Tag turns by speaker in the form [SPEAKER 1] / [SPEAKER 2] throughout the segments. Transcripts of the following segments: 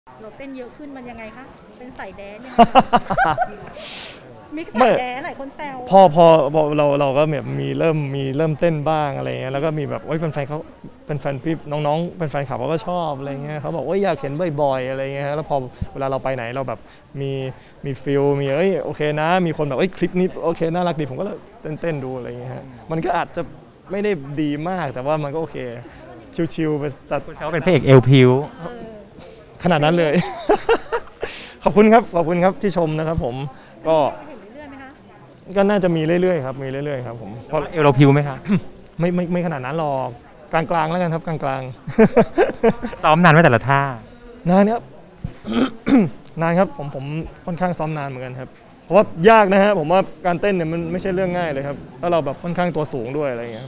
[SPEAKER 1] เราเต้นเยอะขึ้นมันยังไงคะเป็นสายแดนยังไงมิกซ์สายแดนหลายคนแซว
[SPEAKER 2] พอเราก็แบบมีเริ่มเต้นบ้างอะไรเงี้ยแล้วก็มีแบบแฟนเขาเป็นแฟนพี่น้องเป็นแฟนคลับเขาก็ชอบอะไรเงี้ยเขาบอกว่าอยากเห็นบ่อยๆอะไรเงี้ยแล้วพอเวลาเราไปไหนเราแบบมีฟิลมีโอเคนะมีคนแบบคลิปนี้โอเคน่ารักดีผมก็เลยเต้นดูอะไรเงี้ยฮะมันก็อาจจะไม่ได้ดีมากแต่ว่ามันก็โอเคชิวๆไปตัด
[SPEAKER 3] เขาเป็นพระเอกเอลพิว
[SPEAKER 2] ขนาดนั้นเลย ขอบคุณครับที่ชมนะครับผมก็
[SPEAKER 1] เห็นเรื่อยๆไหมคะ
[SPEAKER 2] ก็น่าจะมีเรื่อยๆครับมีเรื่อยๆครับผม
[SPEAKER 3] เพราะเอลพิวไหมครับ
[SPEAKER 2] ไม่ขนาดนั้นหรอกกลางๆแล้วกันครับกลาง
[SPEAKER 3] ซ้อมนานไหมแต่ละท่า
[SPEAKER 2] นานครับ นานครับผมค่อนข้างซ้อมนานเหมือนกันครับเพราะว่ายากนะฮะผมว่าการเต้นเนี่ยมันไม่ใช่เรื่องง่ายเลยครับแล้วเราแบบค่อนข้างตัวสูงด้วยอะไรอย่างเงี้ย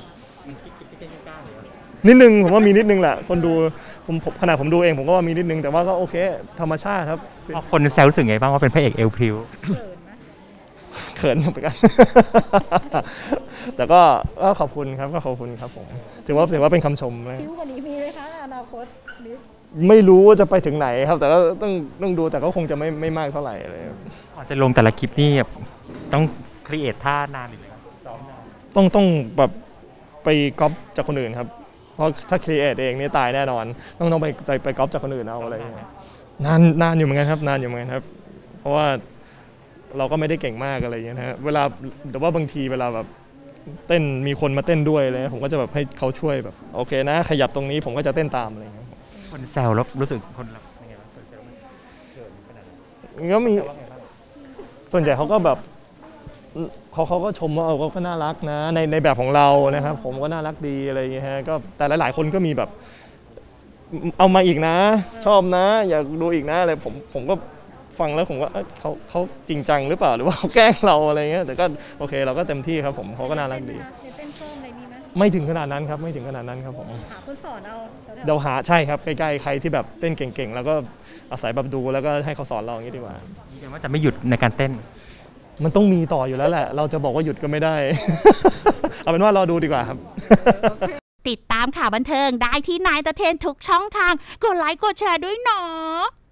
[SPEAKER 2] นิดนึงผมว่ามีนิดนึงแหละคนดูขนาดผมดูเองผมก็ว่ามีนิดนึงแต่ว่าก็โอเคธรรมชาติครับ
[SPEAKER 3] คนแซวรู้สึกไงบ้างว่าเป็นพระเอกเอลพิว
[SPEAKER 1] เขินไหม
[SPEAKER 2] เขินเหมือนกัน แต่ก็ขอบคุณครับก็ขอบคุณครับผมถือว่าเป็นคำชมนะ
[SPEAKER 1] คิ้วกว่านี้มีไหมคะอนาคต
[SPEAKER 2] ไม่รู้ว่าจะไปถึงไหนครับแต่ก็ต้องดูแต่ก็คงจะไม่มากเท่าไหร่เลย
[SPEAKER 3] ก่อนจะลงแต่ละคลิปนี่ต้องครีเอทท่านานหรือซ้อมนาน
[SPEAKER 2] ต้องแบบไปก๊อปจากคนอื่นครับเพราะถ้าครีเอทเองนี่ตายแน่นอนต้องไปก๊อปจากคนอื่นเอาอะไรอย่างเงี้ยนานอยู่เหมือนกันครับนานอยู่เหมือนกันครับเพราะว่าเราก็ไม่ได้เก่งมากอะไรอย่างเงี้ยนะฮะเวลาแต่ว่าบางทีเวลาแบบเต้นมีคนมาเต้นด้วยเลยผมก็จะแบบให้เขาช่วยแบบโอเคนะขยับตรงนี้ผมก็จะเต้นตามอะไรอย่างเงี้ย
[SPEAKER 3] คนแซวแล้วรู้สึกคนรับยังไงบ้างคนแซวมันเกินขนาดนั้น
[SPEAKER 2] ก็มีส่วนใหญ่เขาก็แบบเขาก็ชมว่าก็น่ารักนะในแบบของเรานะครับผมก็น่ารักดีอะไรอย่างเงี้ยฮะก็แต่หลายๆคนก็มีแบบเอามาอีกนะชอบนะอยากดูอีกนะอะไรผมก็ฟังแล้วผมก็เขาจริงจังหรือเปล่าหรือว่าเขาแกล้งเราอะไรเงี้ยแต่ก็โอเคเราก็เต็มที่ครับผมเขาก็น่ารักดี
[SPEAKER 1] เต้นเพิ่มอะไรมีไหม
[SPEAKER 2] ไม่ถึงขนาดนั้นครับไม่ถึงขนาดนั้นครับผม
[SPEAKER 1] หาคนสอนเอา
[SPEAKER 2] เดี๋ยวหาใช่ครับใกล้ๆใครที่แบบเต้นเก่งๆแล้วก็อาศัยแบบดูแล้วก็ให้เขาสอนเราอย่างนี้ดีกว่า
[SPEAKER 3] ยืนยันว่าจะไม่หยุดในการเต้น
[SPEAKER 2] มันต้องมีต่ออยู่แล้วแหละเราจะบอกว่าหยุดก็ไม่ได้ เอาเป็นว่ารอดูดีกว่าครับ
[SPEAKER 4] ติดตามข่าวบันเทิงได้ที่นายตะเทนทุกช่องทางกดไลค์กดแชร์ด้วยเนาะ